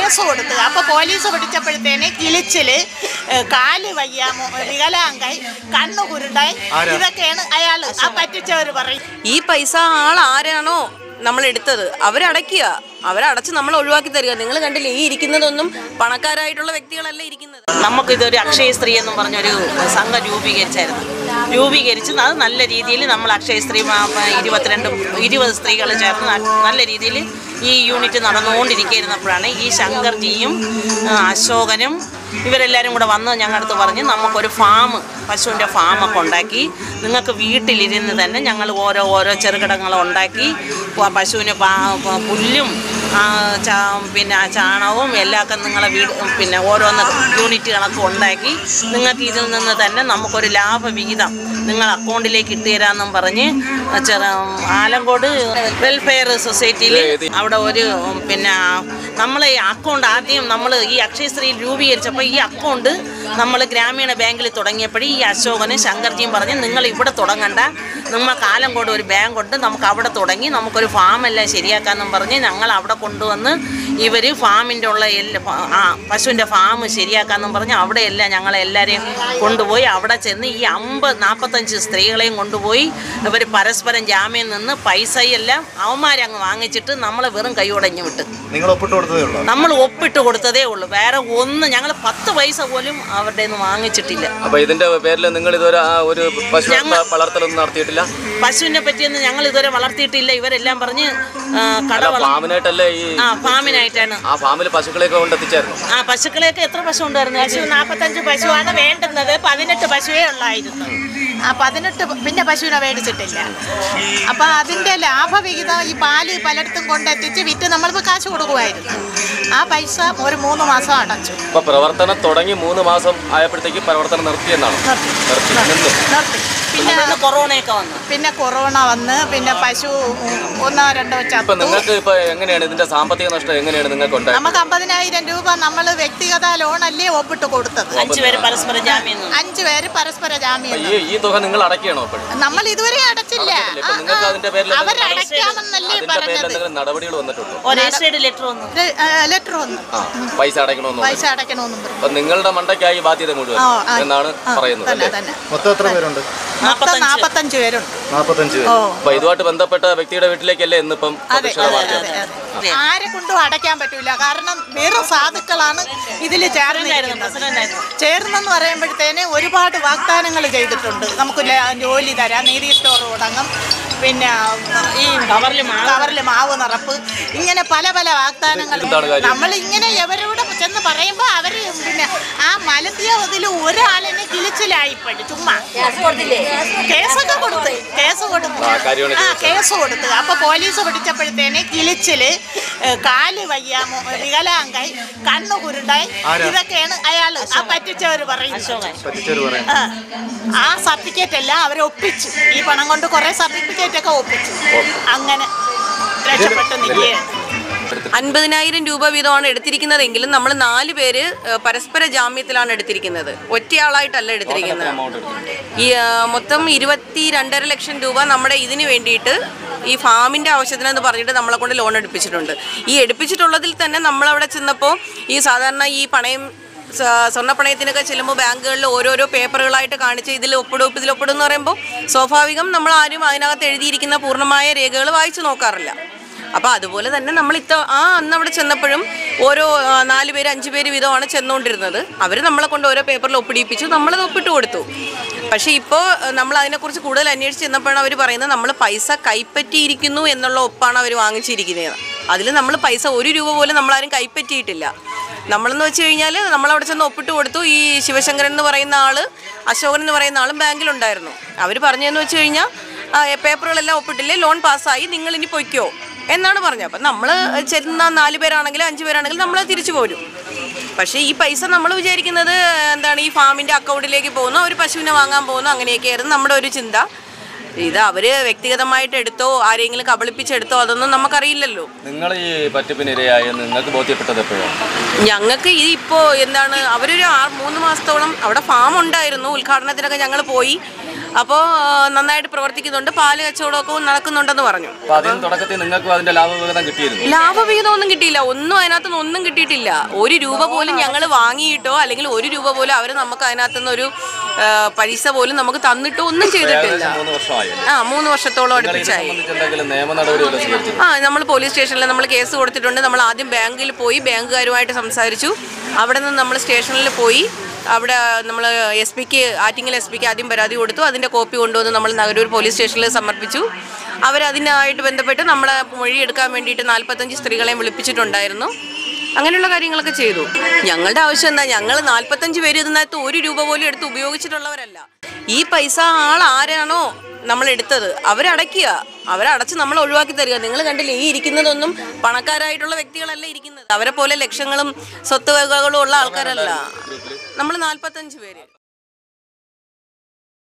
Case കൊടുത്തു. അപ്പോൾ police പിടിച്ചപ്പോഴത്തേന് കിളിച്ചിൽ, കാല് വയ്യ, വികലാംഗായി, കണ്ണു കുരുണ്ടായി, ഇതൊക്കെയാണ് അയാൾ ആ പറ്റിച്ചവർ പറയും. ഈ പൈസ ആരാണോ നമ്മൾ എടുത്തത് അവരടയ്ക്കുക, അവരടച്ച് നമ്മൾ ഒഴിവാക്കി തരിക. നിങ്ങൾ കണ്ടില്ലേ, ഈ ഇരിക്കുന്നതൊന്നും പണക്കാരായിട്ടുള്ള വ്യക്തികളല്ല ഇരിക്കുന്നത്. നമുക്കിതൊരു അക്ഷയ സ്ത്രീ എന്നും പറഞ്ഞൊരു സംഘം രൂപീകരിച്ച് അത് നല്ല രീതിയിൽ നമ്മൾ അക്ഷയ സ്ത്രീ 20 സ്ത്രീകൾ ചേർന്ന് നല്ല രീതിയിൽ ഈ യൂണിറ്റ് നടന്നുകൊണ്ടിരിക്കുന്നപ്പോഴാണ് ഈ ശങ്കർജിയും അശോകനും ഇവരെല്ലാവരും കൂടെ വന്ന് ഞങ്ങളുടെ അടുത്ത് പറഞ്ഞ് നമുക്കൊരു പശുവിൻ്റെ ഫാമൊക്കെ ഉണ്ടാക്കി നിങ്ങൾക്ക് വീട്ടിലിരുന്ന് തന്നെ ഞങ്ങൾ ഓരോ ചെറുകിടങ്ങൾ ഉണ്ടാക്കി പശുവിന് പുല്ലും പിന്നെ ചാണകവും എല്ലാമൊക്കെ നിങ്ങളെ പിന്നെ ഓരോന്ന് യൂണിറ്റ് കണക്ക് ഉണ്ടാക്കി നിങ്ങൾക്ക് ഇതിൽ നിന്ന് തന്നെ നമുക്കൊരു ലാഭവിഹിതം നിങ്ങൾ അക്കൗണ്ടിലേക്ക് ഇട്ടുതരാമെന്നും പറഞ്ഞ് ആലങ്കോട് വെൽഫെയർ സൊസൈറ്റിയിൽ അവിടെ ഒരു പിന്നെ നമ്മൾ ഈ അക്കൗണ്ട് ആദ്യം നമ്മൾ ഈ അക്ഷയശ്രീ രൂപീകരിച്ചപ്പോൾ ഈ അക്കൗണ്ട് നമ്മൾ ഗ്രാമീണ ബാങ്കിൽ തുടങ്ങിയപ്പോഴും ഈ അശോകനും ശങ്കർജിയും പറഞ്ഞ് നിങ്ങൾ ഇവിടെ തുടങ്ങണ്ട, നമുക്ക് ആലങ്കോട് ഒരു ബാങ്കുണ്ട്, നമുക്ക് അവിടെ തുടങ്ങി നമുക്കൊരു ഫാമെല്ലാം ശരിയാക്കാമെന്നും പറഞ്ഞ് ഞങ്ങൾ അവിടെ കൊണ്ടുവന്ന് ഇവർ ഫാമിൻ്റെ ഉള്ള പശുവിൻ്റെ ഫാം ശരിയാക്കാമെന്നും പറഞ്ഞ് അവിടെയെല്ലാം ഞങ്ങളെല്ലാവരെയും കൊണ്ടുപോയി അവിടെ ചെന്ന് ഈ 45 സ്ത്രീകളെയും കൊണ്ടുപോയി ഇവർ പരസ്പരം ജാമ്യം നിന്ന് പൈസയെല്ലാം അവന്മാരങ്ങ് വാങ്ങിച്ചിട്ട് നമ്മളെ വെറും കൈയോടഞ്ഞു വിട്ട് നമ്മൾ ഒപ്പിട്ട് കൊടുത്തതേ ഉള്ളൂ. വേറെ ഒന്നും ഞങ്ങൾ 10 പൈസ പോലും അവരുടെ നിന്ന് വാങ്ങിച്ചിട്ടില്ല. ഇതിന്റെ പേരിൽ നിങ്ങൾ ഇതുവരെ ഒരു വളർത്തലൊന്നും നടത്തിയിട്ടില്ല? പശുവിനെ പറ്റിയൊന്നും ഞങ്ങൾ ഇതുവരെ വളർത്തിയിട്ടില്ല. ഇവരെല്ലാം പറഞ്ഞ് ഫാമിനായിട്ടല്ലേ? ഫാമിനായിട്ടാണ്. ആ ഫാമിൽ പശുക്കളെയൊക്കെ കൊണ്ടെത്തിച്ചായിരുന്നു? പശുക്കളെയൊക്കെ എത്ര പശു ഉണ്ടായിരുന്നു? 45 പശുവാണ് വേണ്ടുന്നത്. 18 പശുവേ ഉള്ളായിരുന്നു. 18 പിന്നെ പശുവിനെ മേടിച്ചിട്ടില്ല. അപ്പം അതിൻ്റെ ലാഭവിഹിതം ഈ പാല് പലയിടത്തും കൊണ്ടെത്തിച്ച് വിറ്റ് നമ്മൾക്ക് കാശ് കൊടുക്കുമായിരുന്നു. ആ പൈസ ഒരു 3 മാസം അടച്ചു. ഇപ്പൊ പ്രവർത്തനം തുടങ്ങി 3 മാസം ആയപ്പോഴത്തേക്ക് പ്രവർത്തനം നിർത്തിയെന്നാണ്? നിർത്തി. പിന്നെ കൊറോണ വന്ന് പിന്നെ പശു 1-2 ചത്തു. നിങ്ങൾക്ക് ഇപ്പൊ എങ്ങനെയാണ് ഇതിന്റെ സാമ്പത്തിക നഷ്ടം എങ്ങനെയാണ് നിങ്ങൾക്ക് ഉണ്ടായത്? നമുക്ക് 50,000 രൂപ നമ്മൾ വ്യക്തിഗത ലോണല്ലേ ഒപ്പിട്ട് കൊടുത്തത്. 5 പേര് പരസ്പര ജാമ്യം. ഈ തുക നിങ്ങൾ അടയ്ക്കണോ? നമ്മൾ ഇതുവരെ അടച്ചില്ല. അവരടയ്ക്കാമെന്നല്ലേ പറഞ്ഞത്. നടപടികൾ വന്നിട്ടുണ്ടോ? ലെറ്റർ വന്നു. പൈസ അടയ്ക്കണമെന്ന് നിങ്ങളുടെ മണ്ടയ്ക്കായി ബാധ്യത മുഴുവൻ എന്നാണ് പറയുന്നത്. മൊത്തം എത്ര പേരുണ്ട്? 45 പേരുണ്ട്. അപ്പൊ ഇതുമായിട്ട് ബന്ധപ്പെട്ട വ്യക്തിയുടെ വീട്ടിലേക്കല്ലേ ഇന്നിപ്പം? ആരെ കൊണ്ടും അടയ്ക്കാൻ പറ്റൂല. കാരണം വേറെ സാധുക്കളാണ് ഇതിൽ ചേർന്നെന്ന് പറയുമ്പോഴത്തേന് ഒരുപാട് വാഗ്ദാനങ്ങൾ ചെയ്തിട്ടുണ്ട്. നമുക്ക് ജോലി തരാം, നീതി സ്റ്റോർ തുടങ്ങും, പിന്നെ ഈ കവറിൽ മാവ് നിറപ്പ്, ഇങ്ങനെ പല വാഗ്ദാനങ്ങൾ. നമ്മളിങ്ങനെ എവരോട് ചെന്ന് പറയുമ്പോൾ അവർ പിന്നെ ആ മലത്തിയ ഇതിൽ ഒരാളിനെ കിളിച്ചിലായിപ്പോഴും ചുമ്മാ കേസൊക്കെ കൊടുത്ത് കേസ് കൊടുത്ത്. അപ്പോൾ പോലീസ് പിടിച്ചപ്പോഴത്തേന് കിളിച്ചിൽ, കാല് വയ്യ, വികലാംഗായി, കണ്ണു കുരുണ്ടായി, ഇതൊക്കെയാണ് അയാൾ ആ പറ്റിച്ചവർ പറയുന്നത്. ആ സർട്ടിഫിക്കറ്റ് എല്ലാം അവരെ ഒപ്പിച്ചു. ഈ പണം കൊണ്ട് കുറെ സർട്ടിഫിക്കറ്റ് ഒക്കെ ഒപ്പിച്ചു. അങ്ങനെ രക്ഷപ്പെട്ട് നിൽക്കുകയാണ്. 50,000 രൂപ വീതമാണ് എടുത്തിരിക്കുന്നതെങ്കിലും നമ്മൾ 4 പേര് പരസ്പര ജാമ്യത്തിലാണ് എടുത്തിരിക്കുന്നത്. ഒറ്റയാളായിട്ടല്ല എടുത്തിരിക്കുന്നത്. ഈ മൊത്തം 22.5 ലക്ഷം രൂപ നമ്മുടെ ഇതിന് വേണ്ടിയിട്ട് ഈ ഫാമിൻ്റെ ആവശ്യത്തിനെന്ന് പറഞ്ഞിട്ട് നമ്മളെ കൊണ്ട് ലോൺ എടുപ്പിച്ചിട്ടുണ്ട്. ഈ എടുപ്പിച്ചിട്ടുള്ളതിൽ തന്നെ നമ്മളവിടെ ചെന്നപ്പോൾ ഈ സാധാരണ ഈ സ്വർണ്ണപ്പണയത്തിനൊക്കെ ചെല്ലുമ്പോൾ ബാങ്കുകളിൽ ഓരോരോ പേപ്പറുകളായിട്ട് കാണിച്ച് ഇതിൽ ഒപ്പിടും എന്ന് പറയുമ്പോൾ സ്വാഭാവികം നമ്മൾ ആരും അതിനകത്ത് എഴുതിയിരിക്കുന്ന പൂർണ്ണമായ രേഖകൾ വായിച്ചു നോക്കാറില്ല. അപ്പോൾ അതുപോലെ തന്നെ നമ്മൾ അന്ന് അവിടെ ചെന്നപ്പോഴും ഓരോ 4 പേര് 5 പേര് വീതമാണ് ചെന്നുകൊണ്ടിരുന്നത്. അവർ നമ്മളെ കൊണ്ട് ഓരോ പേപ്പറിൽ ഒപ്പിടിപ്പിച്ചു, നമ്മളത് ഒപ്പിട്ട് കൊടുത്തു. പക്ഷേ ഇപ്പോൾ നമ്മൾ അതിനെക്കുറിച്ച് കൂടുതൽ അന്വേഷിച്ച് ചെന്നപ്പോഴാണ് അവർ പറയുന്നത് നമ്മൾ പൈസ കൈപ്പറ്റിയിരിക്കുന്നു എന്നുള്ള ഒപ്പാണ് അവർ വാങ്ങിച്ചിരിക്കുന്നത്. അതിൽ നമ്മൾ പൈസ 1 രൂപ പോലും നമ്മളാരും കൈപ്പറ്റിയിട്ടില്ല. നമ്മളെന്ന് വെച്ച് കഴിഞ്ഞാൽ നമ്മളവിടെ ചെന്ന് ഒപ്പിട്ട് കൊടുത്തു. ഈ ശിവശങ്കരൻ എന്ന് പറയുന്ന അശോകൻ എന്ന് പറയുന്ന ആളും ബാങ്കിലുണ്ടായിരുന്നു. അവർ പറഞ്ഞതെന്ന് വെച്ച് കഴിഞ്ഞാൽ പേപ്പറുകളെല്ലാം ഒപ്പിട്ടില്ലേ, ലോൺ പാസ്സായി, നിങ്ങൾ ഇനി പൊയ്ക്കോ എന്നാണ് പറഞ്ഞത്. അപ്പം നമ്മൾ ചെന്ന 4 പേരാണെങ്കിലും 5 പേരാണെങ്കിലും നമ്മൾ തിരിച്ചു പോരും. പക്ഷേ ഈ പൈസ നമ്മൾ വിചാരിക്കുന്നത് എന്താണ്, ഈ ഫാമിൻ്റെ അക്കൗണ്ടിലേക്ക് പോകുന്നു, ഒരു പശുവിനെ വാങ്ങാൻ പോകുന്നു, അങ്ങനെയൊക്കെയായിരുന്നു നമ്മുടെ ഒരു ചിന്ത. ഇത് അവര് വ്യക്തിഗതമായിട്ട് എടുത്തോ ആരെങ്കിലും കബളിപ്പിച്ചെടുത്തോ അതൊന്നും നമുക്കറിയില്ലല്ലോ. നിങ്ങൾ ഈ പറ്റിപ്പിനിരയായ നിങ്ങൾക്ക് ബോധ്യപ്പെട്ടത് എപ്പോഴാണ്? ഞങ്ങൾക്ക് ഇതിപ്പോൾ എന്താണ്, അവരൊരു 3 മാസത്തോളം അവിടെ ഫാം ഉണ്ടായിരുന്നു. ഉദ്ഘാടനത്തിനൊക്കെ ഞങ്ങൾ പോയി. അപ്പോൾ നന്നായിട്ട് പ്രവർത്തിക്കുന്നുണ്ട്, പാല് കച്ചവടമൊക്കെ നടക്കുന്നുണ്ടെന്ന് പറഞ്ഞു. തുടക്കത്തിൽ നിങ്ങൾക്ക് അതിന്റെ ലാഭവിഹിതം കിട്ടിയിരുന്നു? ലാഭവിഹിതം ഒന്നും കിട്ടിയില്ല, അതിനകത്തുനിന്ന് ഒന്നും കിട്ടിയിട്ടില്ല. 1 രൂപ പോലും ഞങ്ങൾ വാങ്ങിയിട്ടോ അല്ലെങ്കിൽ 1 രൂപ പോലും അവർ നമുക്ക് അതിനകത്തുനിന്ന് ഒരു പൈസ പോലും നമുക്ക് തന്നിട്ടോ ഒന്നും ചെയ്തിട്ടില്ല. 3 വർഷത്തോളം അടുപ്പിച്ചായി. നമ്മൾ പോലീസ് സ്റ്റേഷനിൽ നമ്മൾ കേസ് കൊടുത്തിട്ടുണ്ട്. നമ്മൾ ആദ്യം ബാങ്കിൽ പോയി ബാങ്കുകാരുമായിട്ട് സംസാരിച്ചു. അവിടെ നിന്ന് നമ്മൾ സ്റ്റേഷനിൽ പോയി അവിടെ നമ്മൾ ആറ്റിങ്ങൽ എസ് പിക്ക് ആദ്യം പരാതി കൊടുത്തു. അതിൻ്റെ കോപ്പി കൊണ്ടുവന്ന് നമ്മൾ നഗരൂർ പോലീസ് സ്റ്റേഷനിൽ സമർപ്പിച്ചു. അവരതിനായിട്ട് ബന്ധപ്പെട്ട് നമ്മളെ മൊഴിയെടുക്കാൻ വേണ്ടിയിട്ട് 45 സ്ത്രീകളെയും വിളിപ്പിച്ചിട്ടുണ്ടായിരുന്നു. അങ്ങനെയുള്ള കാര്യങ്ങളൊക്കെ ചെയ്തു. ഞങ്ങളുടെ ആവശ്യം എന്താ, ഞങ്ങൾ 45 പേര് ഇതിനകത്ത് 1 രൂപ പോലും എടുത്ത് ഉപയോഗിച്ചിട്ടുള്ളവരല്ല. ഈ പൈസ ആരാണോ നമ്മൾ എടുത്തത് അവരടച്ച് നമ്മൾ ഒഴിവാക്കി തരിക. നിങ്ങൾ കണ്ടില്ലേ, ഈ ഇരിക്കുന്നതൊന്നും പണക്കാരായിട്ടുള്ള വ്യക്തികളല്ല ഇരിക്കുന്നത്. അവരെ പോലെ ലക്ഷങ്ങളും സ്വത്തുവകകളും ഉള്ള ആൾക്കാരല്ല. നമ്മൾ 45 പേര്.